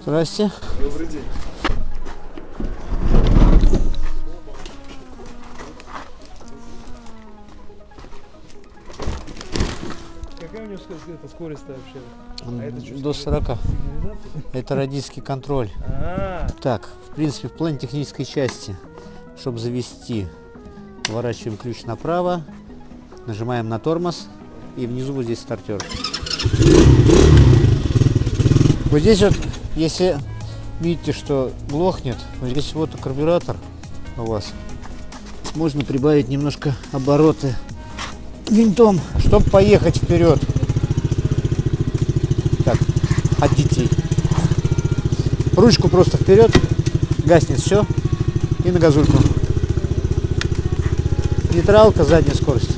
Здрасте. Добрый день. Какая у него скорость вообще? До 40. Это родительский контроль. Так, в принципе, в плане технической части, чтобы завести, поворачиваем ключ направо, нажимаем на тормоз, и внизу вот здесь стартер. Вот здесь вот, если видите, что глохнет, вот здесь вот карбюратор у вас, можно прибавить немножко обороты винтом, чтобы поехать вперед. Так, от детей. Ручку просто вперед, гаснет все, и на газульку. Нейтралка, задняя скорость.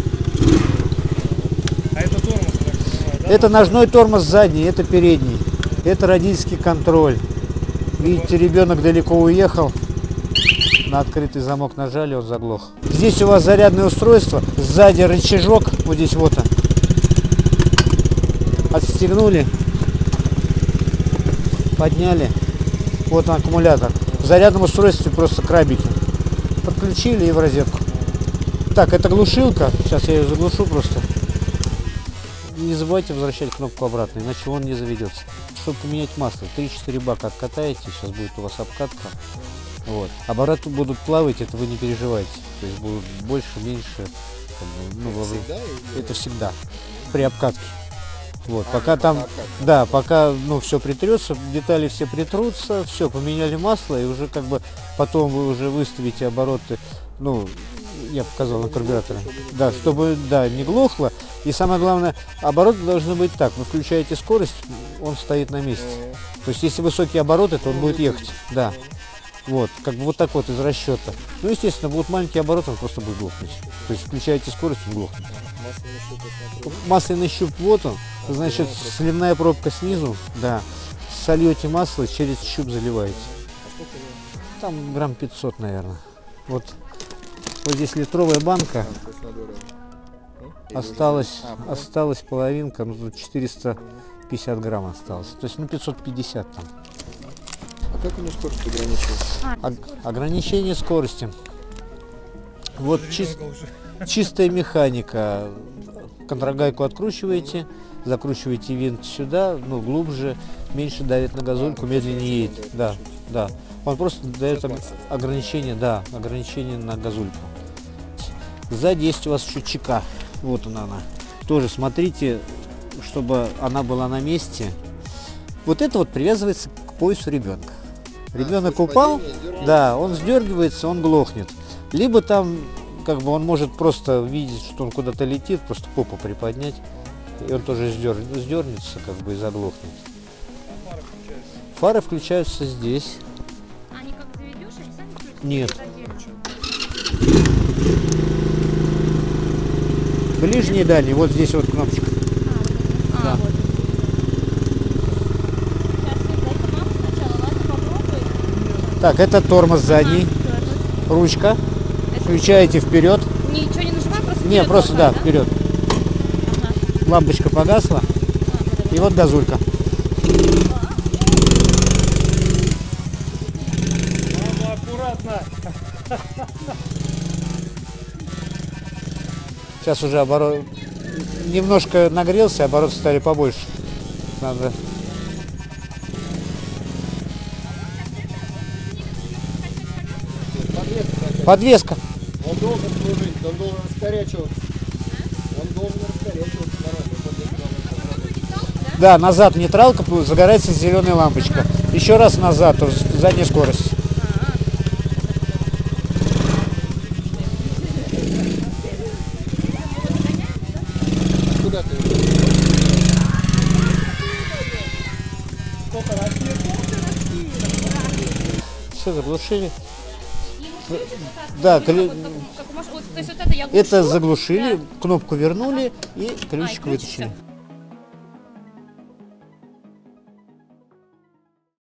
А это тормоз? Да? Это ножной тормоз задний, это передний. Это родительский контроль. Видите, ребенок далеко уехал. На открытый замок нажали, он заглох. Здесь у вас зарядное устройство, сзади рычажок, вот здесь вот он. Отстегнули, подняли, вот он аккумулятор. В зарядном устройстве просто крабики. Подключили и в розетку. Так, это глушилка, сейчас я ее заглушу просто. Не забывайте возвращать кнопку обратно, иначе он не заведется. Чтобы поменять масло, 3-4 бака откатаете, сейчас будет у вас обкатка. Вот. Обороты будут плавать, это вы не переживайте. То есть будут больше, меньше. Это всегда при обкатке. Вот, пока там, да, пока все притрется, детали все притрутся, все, поменяли масло, и уже как бы потом вы уже выставите обороты, я показал на карбюраторе, да, чтобы, да, не глохло. И самое главное, обороты должны быть так, вы включаете скорость, он стоит на месте. То есть если высокие обороты, то он будет ехать, да. Вот, как бы вот так вот из расчета. Естественно, будут маленькие обороты, он просто будет глохнуть. То есть включаете скорость, он глохнет. Масляный щуп, вот он. Значит, сливная пробка снизу, да. Сольете масло, через щуп заливаете. Там грамм 500, наверное. Вот здесь литровая банка. Осталась половинка, тут 450 грамм осталось. То есть, 550 там. А как у него скорость ограничивается? Ограничение скорости. Вот чистая механика. Контрагайку откручиваете, закручиваете винт сюда, глубже, меньше давит на газульку, медленнее едет. Да, да. Он просто дает ограничение, да, ограничение на газульку. Сзади есть у вас еще чека. Вот она. Тоже смотрите, чтобы она была на месте. Вот это вот привязывается к поясу ребенка. Ребенок упал, да, он сдергивается, он глохнет. Либо там, как бы он может просто видеть, что он куда-то летит, просто попу приподнять, и он тоже сдернется, как бы, и заглохнет. А фары включаются? Фары включаются здесь. Они как заведешь, они сами включаются? Нет. Ближний и дальний, вот здесь вот кнопочка. Да. Вот. Сейчас, дай-ка мама сначала, ладно, попробуй. Так, это тормоз задний, ручка. Включаете вперед. Ничего не нажимай, просто Не, просто, да, вперед. Ага. Лампочка погасла. И вот газулька. Мама, аккуратно! Сейчас уже оборот немножко нагрелся, обороты стали побольше. Надо. Подвеска. Он должен служить, он должен раскорячиваться. Он должен раскорячиваться нормально. Да, назад нейтралка, загорается зеленая лампочка. Еще раз назад, то задняя скорость. Куда ты? Все, заглушили. Да, Да, это я глушу, это заглушили, кнопку вернули и ключик ключик вытащили.